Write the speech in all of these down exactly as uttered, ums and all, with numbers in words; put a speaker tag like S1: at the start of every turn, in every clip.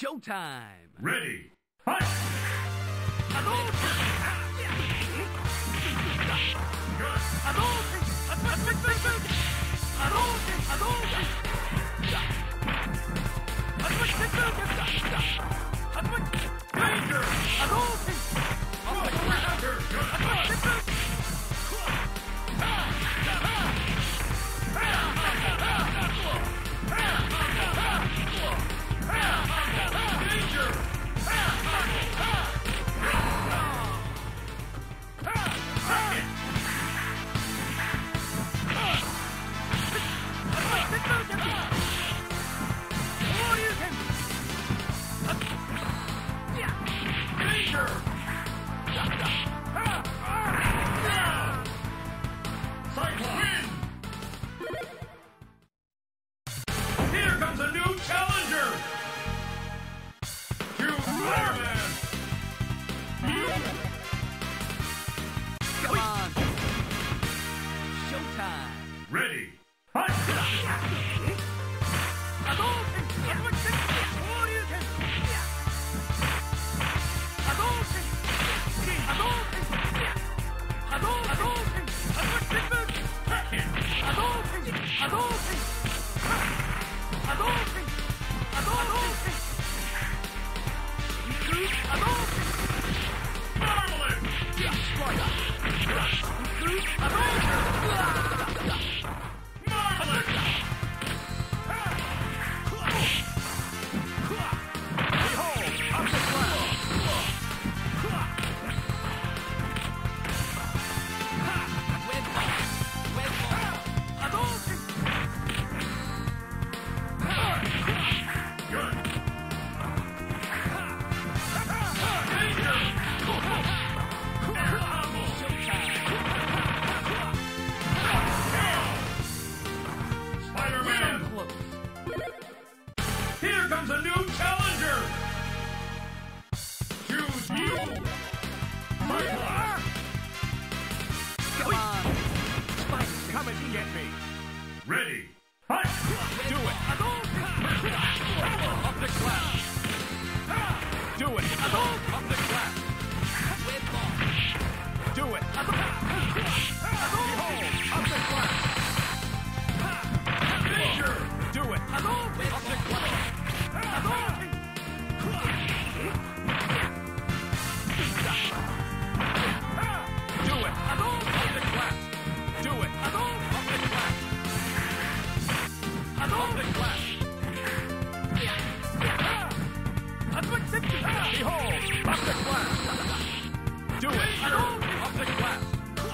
S1: Showtime!
S2: Ready, fight! Danger! Here comes a new challenger! Choose Spider-Man!
S1: Come on! Showtime!
S2: Ready, fight! Here comes a new challenger! Choose you! Cyclops!
S1: Come on!
S3: Come and get me!
S2: Ready, fight!
S3: Do it! Up the clap! Do it! Up the clap! Do it! Behold! Up the clap!
S2: Danger!
S3: Do it! Up the clap! Do it! Up the clap! Do it! Up the clap! Up the clap! Behold! Up the clap! Do it! Up the clap!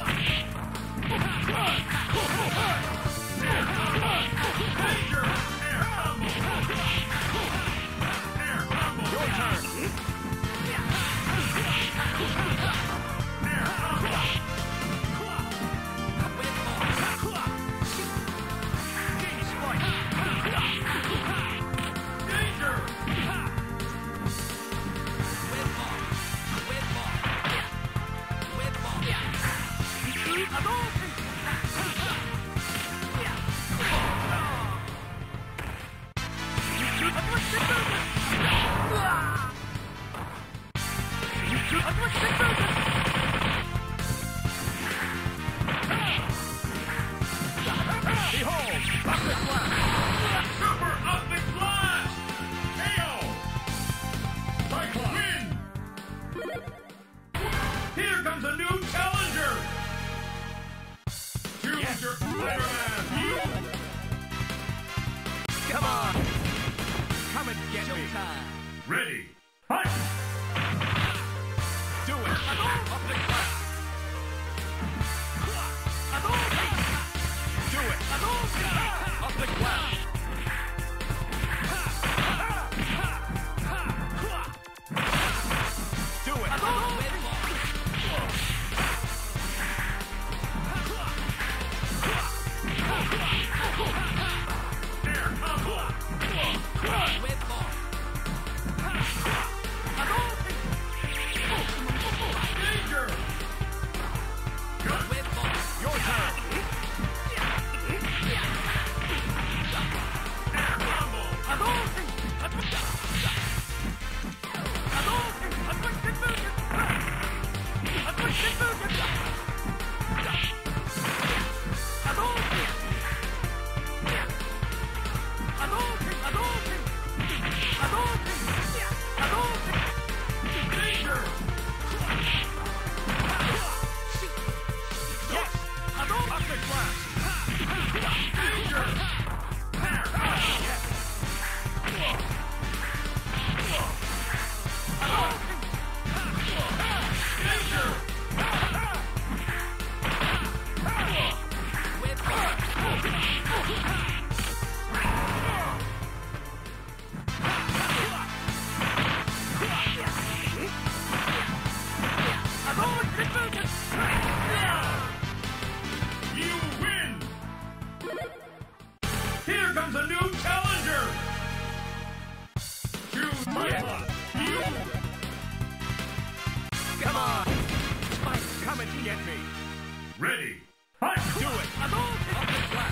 S2: Danger!
S3: Your turn!
S2: Danger!
S3: Behold! Up the clap!
S2: Super Optic Blast! K O! Cyclops! Win! Here comes a new challenger! Choose
S3: Yes.
S2: your Spider-Man!
S1: Come on!
S3: Come and get me!
S1: Showtime!
S2: Ready, fight!
S3: Do it! Up the clap! Do it! Up the clap! Do it!
S2: Cyclops, you!
S3: Come on! Spike, come and get me!
S2: Ready, fight!
S3: Do it! Up the flat!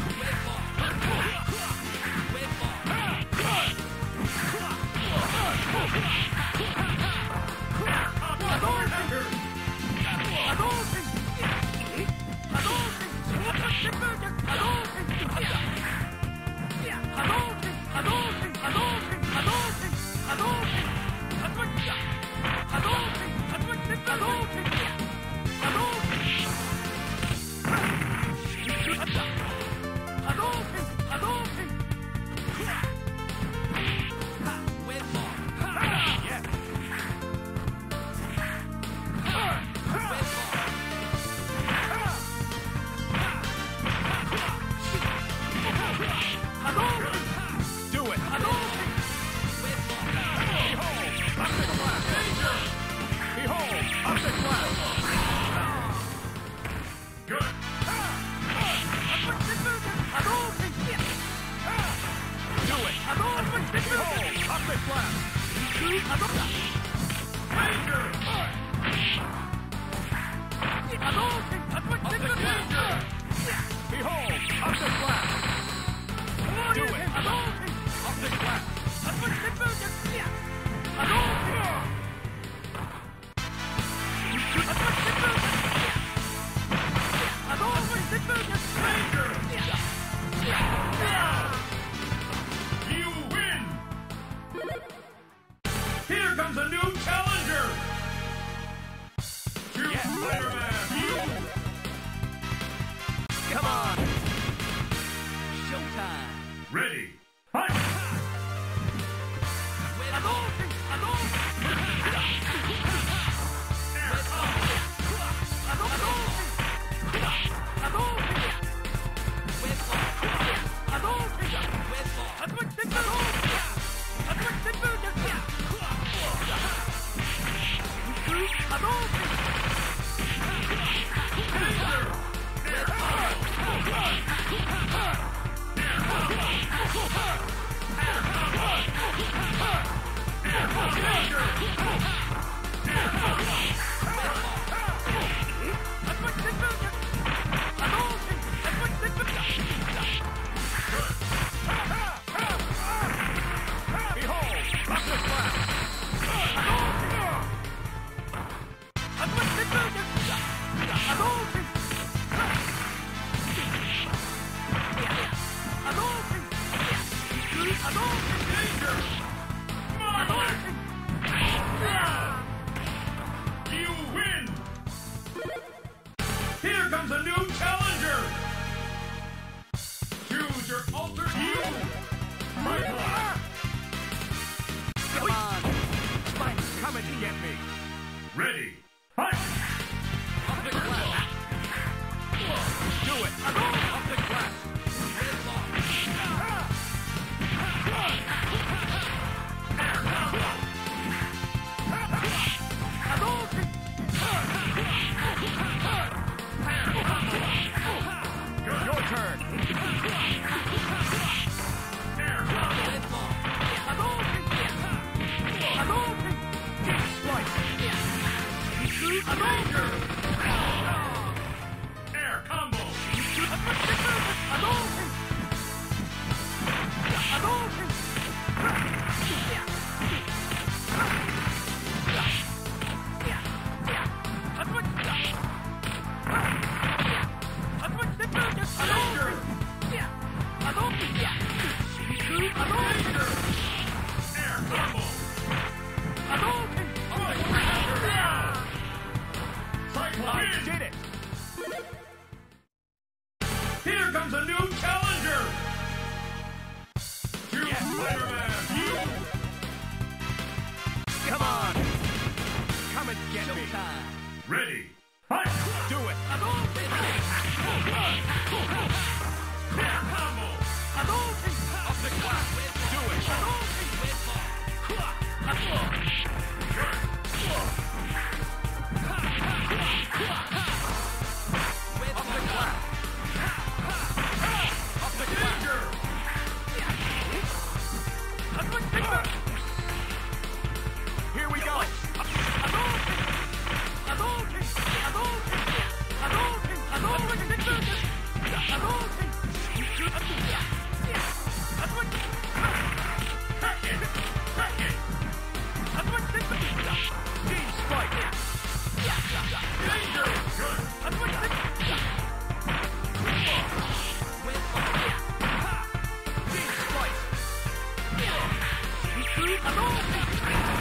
S2: Ready, fight! You win! Here comes a new challenger! Choose your alter you! Cyclops!
S1: Come on!
S3: Spike, come and get me!
S2: Ready, fight!
S3: Up the glass! Do it! Up the glass! Your turn!
S2: Air combo! Air combo! Cyclops
S3: Did it!
S2: Here comes a new challenger! Choose Spider-Man! You!
S3: Come on! Come and get me!
S1: Showtime!
S2: Ready, fight!
S3: Do it!
S2: Air combo!
S3: Up the glass! Do it! Up the glass! Up the glass!
S2: Danger!
S3: Hadouken!